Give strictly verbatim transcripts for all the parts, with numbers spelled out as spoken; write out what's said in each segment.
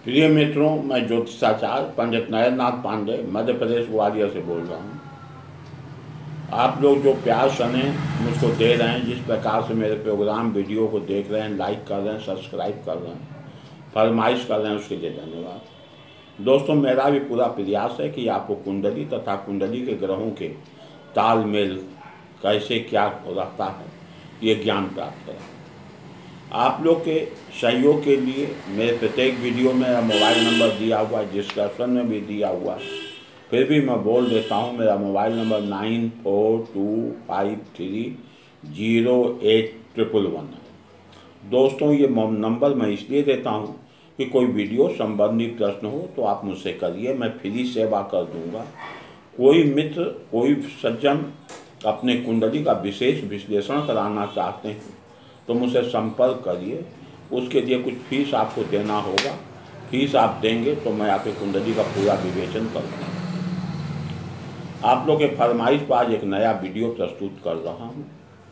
प्रिय मित्रों, मैं ज्योतिषाचार्य पंडित नरेंद्रनाथ पांडे मध्य प्रदेश ग्वालियर से बोल रहा हूँ। आप लोग जो प्यार स्नेह मुझको दे रहे हैं, जिस प्रकार से मेरे प्रोग्राम वीडियो को देख रहे हैं, लाइक कर रहे हैं, सब्सक्राइब कर रहे हैं, फरमाइश कर रहे हैं, उसके लिए धन्यवाद। दोस्तों, मेरा भी पूरा प्रयास है कि आपको कुंडली तथा कुंडली के ग्रहों के तालमेल कैसे क्या रहता है ये ज्ञान प्राप्त करें। आप लोग के सहयोग के लिए मेरे प्रत्येक वीडियो में मेरा मोबाइल नंबर दिया हुआ है, डिस्क्रिप्शन में भी दिया हुआ है, फिर भी मैं बोल देता हूँ। मेरा mobile number nine four two five three zero eight triple one है। दोस्तों, ये नंबर मैं इसलिए देता हूँ कि कोई वीडियो संबंधी प्रश्न हो तो आप मुझसे करिए, मैं फ्री सेवा कर दूँगा। कोई मित्र, कोई सज्जन अपने कुंडली का विशेष विश्लेषण कराना चाहते हैं तो मुझसे संपर्क करिए। उसके लिए कुछ फीस आपको देना होगा। फीस आप देंगे तो मैं आपकी कुंडली का पूरा विवेचन करूँगा। आप लोग के फरमाइश पर आज एक नया वीडियो प्रस्तुत कर रहा हूँ।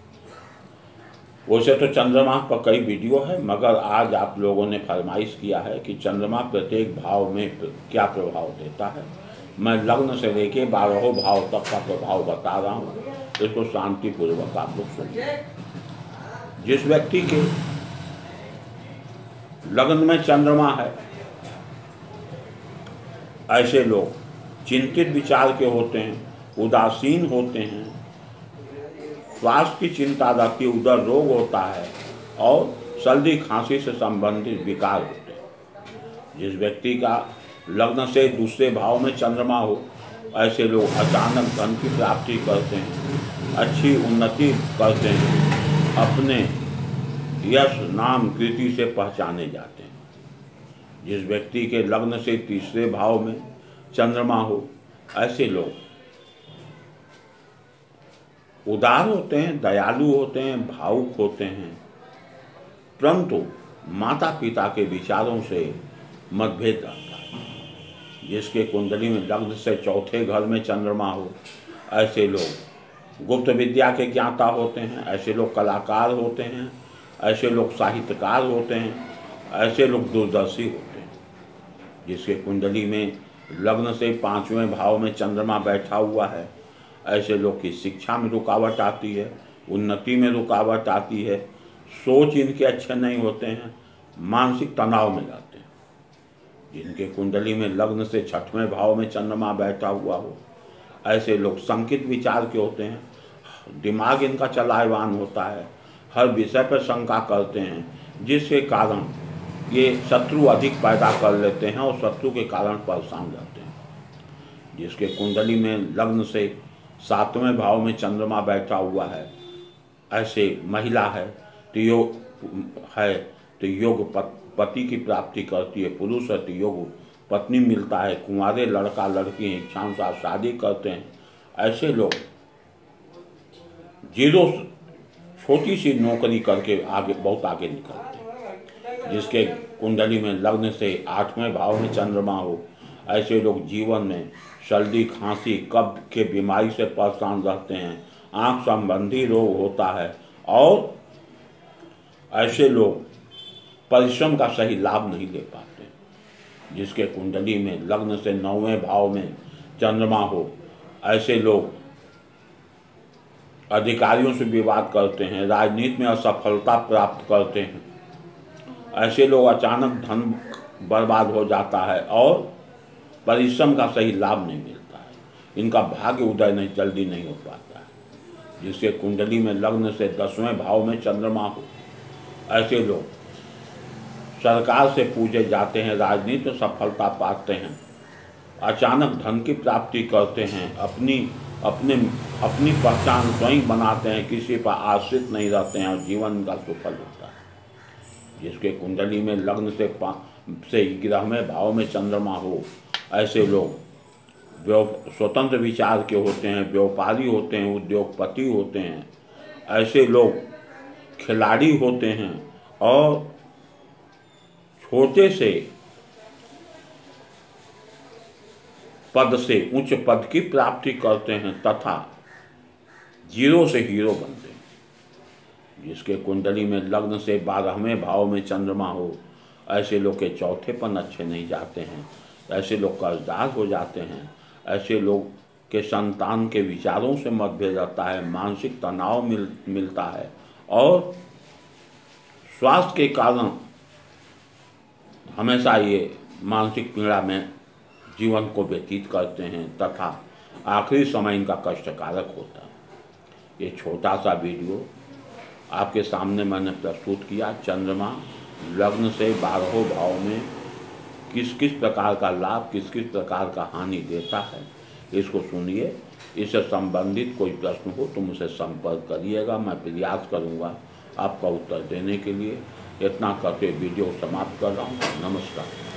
वैसे तो चंद्रमा पर कई वीडियो है, मगर आज आप लोगों ने फरमाइश किया है कि चंद्रमा प्रत्येक भाव में क्या प्रभाव देता है। मैं लग्न से लेके बारहों भाव तक का प्रभाव बता रहा हूँ। इसको शांतिपूर्वक आप लोग सुनिए। जिस व्यक्ति के लग्न में चंद्रमा है, ऐसे लोग चिंतित विचार के होते हैं, उदासीन होते हैं, स्वास्थ्य की चिंता रहती है, उदर रोग होता है और सर्दी खांसी से संबंधित विकार होते हैं। जिस व्यक्ति का लग्न से दूसरे भाव में चंद्रमा हो, ऐसे लोग अचानक धन की प्राप्ति करते हैं, अच्छी उन्नति करते हैं, अपने यश नाम कीर्ति से पहचाने जाते हैं। जिस व्यक्ति के लग्न से तीसरे भाव में चंद्रमा हो, ऐसे लोग उदार होते हैं, दयालु होते हैं, भावुक होते हैं, परंतु माता पिता के विचारों से मतभेद रहता है। जिसके कुंडली में लग्न से चौथे घर में चंद्रमा हो, ऐसे लोग गुप्त विद्या के ज्ञाता होते हैं, ऐसे लोग कलाकार होते हैं, ऐसे लोग साहित्यकार होते हैं, ऐसे लोग दूरदर्शी होते हैं। जिसके कुंडली में लग्न से पांचवें भाव में चंद्रमा बैठा हुआ है, ऐसे लोग की शिक्षा में रुकावट आती है, उन्नति में रुकावट आती है, सोच इनके अच्छे नहीं होते हैं, मानसिक तनाव में जाते हैं। जिनके कुंडली में लग्न से छठवें भाव में चंद्रमा बैठा हुआ हो, ऐसे लोग संकित विचार के होते हैं, दिमाग इनका चलायमान होता है, हर विषय पर शंका करते हैं, जिसके कारण ये शत्रु अधिक पैदा कर लेते हैं और शत्रु के कारण परेशान रहते हैं। जिसके कुंडली में लग्न से सातवें भाव में चंद्रमा बैठा हुआ है, ऐसे महिला है तो योग है तो योग पति की प्राप्ति करती है, पुरुष है तो योग पत्नी मिलता है, कुंवारे लड़का लड़की इच्छानुसार शादी करते हैं। ऐसे लोग जीरो छोटी सी नौकरी करके आगे बहुत आगे निकलते हैं। जिसके कुंडली में लग्न से आठवें भाव में चंद्रमा हो, ऐसे लोग जीवन में सर्दी खांसी कब्ज के बीमारी से परेशान रहते हैं, आंख संबंधी रोग होता है और ऐसे लोग परिश्रम का सही लाभ नहीं ले पाते। जिसके कुंडली में लग्न से नौवें भाव में चंद्रमा हो, ऐसे लोग अधिकारियों से विवाद करते हैं, राजनीति में असफलता प्राप्त करते हैं। ऐसे लोग अचानक धन बर्बाद हो जाता है और परिश्रम का सही लाभ नहीं मिलता है। इनका भाग्य उदय नहीं जल्दी नहीं हो पाता है। जिसके कुंडली में लग्न से दसवें भाव में चंद्रमा हो, ऐसे लोग सरकार से पूजे जाते हैं, राजनीति में सफलता पाते हैं, अचानक धन की प्राप्ति करते हैं, अपनी अपने अपनी पहचान स्वयं बनाते हैं, किसी पर आश्रित नहीं रहते हैं और जीवन का सफल होता है। जिसके कुंडली में लग्न से से ग्यारहवें भाव में चंद्रमा हो, ऐसे लोग स्वतंत्र विचार के होते हैं, व्यापारी होते हैं, उद्योगपति होते हैं, ऐसे लोग खिलाड़ी होते हैं और छोटे से पद से उच्च पद की प्राप्ति करते हैं तथा जीरो से हीरो बनते हैं। जिसके कुंडली में लग्न से बारहवें भाव में चंद्रमा हो, ऐसे लोग के चौथेपन अच्छे नहीं जाते हैं, ऐसे लोग कर्जदार हो जाते हैं, ऐसे लोग के संतान के विचारों से मतभेद रहता है, मानसिक तनाव मिल मिलता है और स्वास्थ्य के कारण हमेशा ये मानसिक पीड़ा में जीवन को व्यतीत करते हैं तथा आखिरी समय इनका कष्टकारक होता है। ये छोटा सा वीडियो आपके सामने मैंने प्रस्तुत किया। चंद्रमा लग्न से बारहों भाव में किस किस प्रकार का लाभ, किस किस प्रकार का हानि देता है, इसको सुनिए। इससे संबंधित कोई प्रश्न हो तो मुझसे संपर्क करिएगा, मैं प्रयास करूंगा आपका उत्तर देने के लिए। इतना करके वीडियो समाप्त कर रहा हूँ। नमस्कार।